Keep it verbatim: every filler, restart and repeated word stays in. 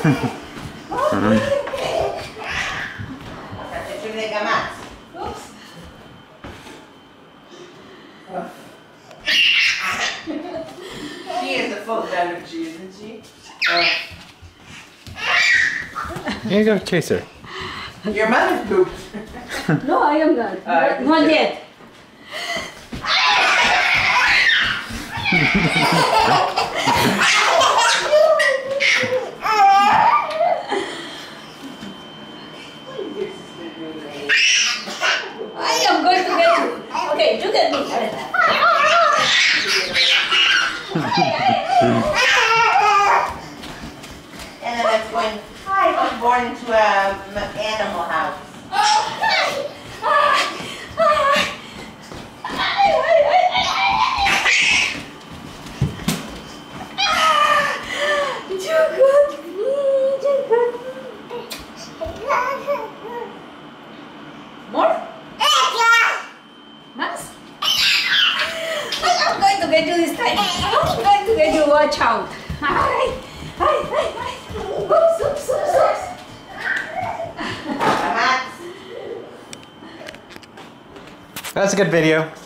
Oops. She is a full of energy, isn't she? Uh. Here you go, chase her. Your mother's pooped. No, I am not. Uh, not, not yet. I am going to get you. Okay, look at me. And then that's going, hi, I was born into an animal house. Too good. Too good. More? Nice. I'm going to get you this time. I'm going to get you. Watch out. Hi. Hi. Hi. Hi. Oops, oops, oops, oops. That's a good video.